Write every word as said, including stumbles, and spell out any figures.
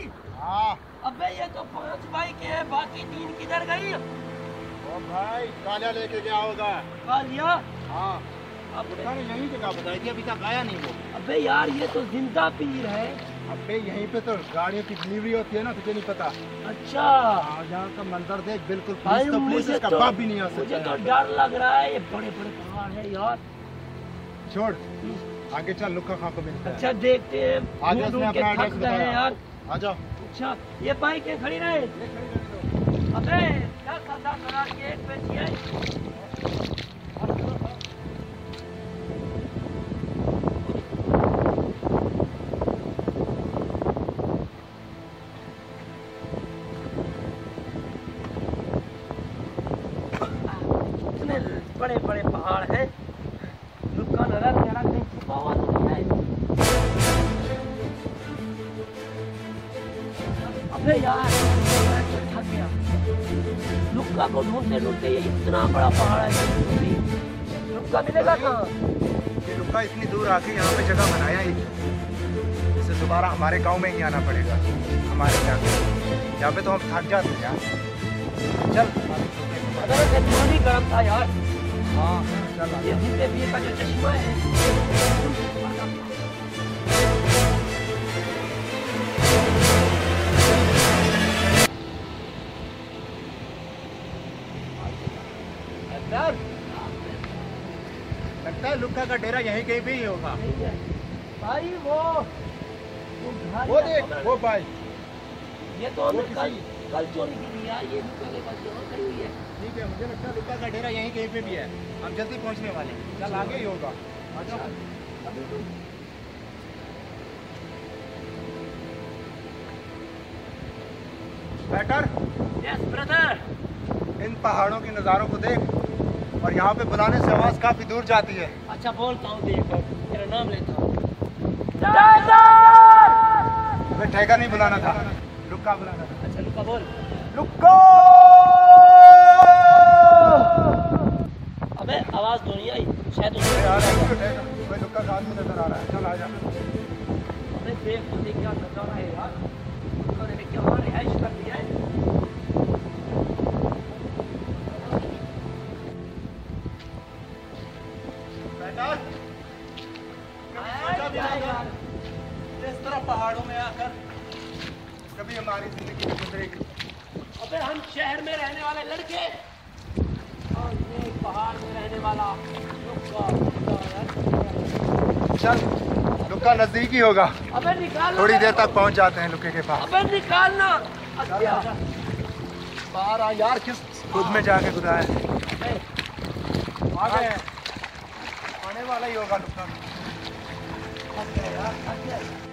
हाँ। अबे ये तो पांच बाइक है, बाकी तीन किधर गई? ओ भाई कालिया लेके गया होगा। कालिया? हाँ। अब ने यही जगह बताई थी, अभी तक आया नहीं वो। अबे यार ये तो जिंदा पीर है। अबे यहीं पे तो गाड़ियों की डिलीवरी होती है ना, तुझे नहीं पता? अच्छा। हाँ, यहाँ का मंजर देख, बिल्कुल पुलिस तो पुलिस इसका तो, बाप भी नहीं आ सकता। मुझे तो डर लग रहा है, ये बड़े बड़े पहाड़ है यार। छोड़, आगे चल, लुक्का खां को मिलते हैं। अच्छा देखते हैं। आगे उसने अपना एड्रेस बताया यार। आ जाओ। अच्छा ये बाइकें खड़ी रहे। अबे दस हजार करा के एक बेची है। इतने बड़े बड़े पहाड़ हैं, लुक्का नजर जरा कहीं छुपा हुआ तो नहीं है। अबे यार मैं तो थक गया, लुक्का को ढूंढते ढूंढते ये इतना बड़ा पहाड़ है, लुक्का मिलेगा कहाँ? ये लुक्का इतनी दूर आके यहाँ पे जगह बनाया ही, इसे दोबारा हमारे गांव में ही आना पड़ेगा। हमारे यहाँ पे तो हम थक जाते हैं यार। चल, अगर पानी गर्म था यार। हाँ चल। ये जिंदे पीर का जो चश्मा है। लगता है लुक्का का डेरा यहीं कहीं पे ही होगा। भाई वो वो देख, वो भाई ये तो हमने कल कल चोरी की थी यार। ये लुक्का के पास जगह खड़ी हुई है। ठीक है, मुझे लगता है लुक्का का डेरा यहीं कहीं पे भी है। हम जल्दी पहुंचने वाले हैं। चल आगे ही होगा। आ जाओ। बेटर। Yes brother. इन पहाड़ों के नज़ारों को देख, और यहाँ पे बुलाने से आवाज काफी दूर जाती है। अच्छा बोलता हूँ, देख तेरा नाम लेता हूँ। हमें ठेका नहीं बुलाना था, लुक्का बुलाना था। अच्छा लुक्का बोल। लुक्का। अबे आवाज तो नहीं आई शायद। कोई लुक्का का आदमी नजर आ रहा है। चल आ जा। अबे देख तो देख क्या नजारा है यार। लुक्का ने क्या रिहाइश कर दिया है। इस तरह पहाड़ों में आकर कभी हमारी जिंदगी में गुजरेगी। अबे हम शहर में रहने वाले लड़के और ये पहाड़ में रहने वाला लुक्का। चल, लुक्का नजदीक ही होगा। अबे निकाल, थोड़ी देर तक पहुंच जाते हैं लुक्के के पास। अबे निकालना। अच्छा बाहर आ यार, किस खुद में जाके खुदा है। आ गए, आने वाला ही होगा लुक्का। यार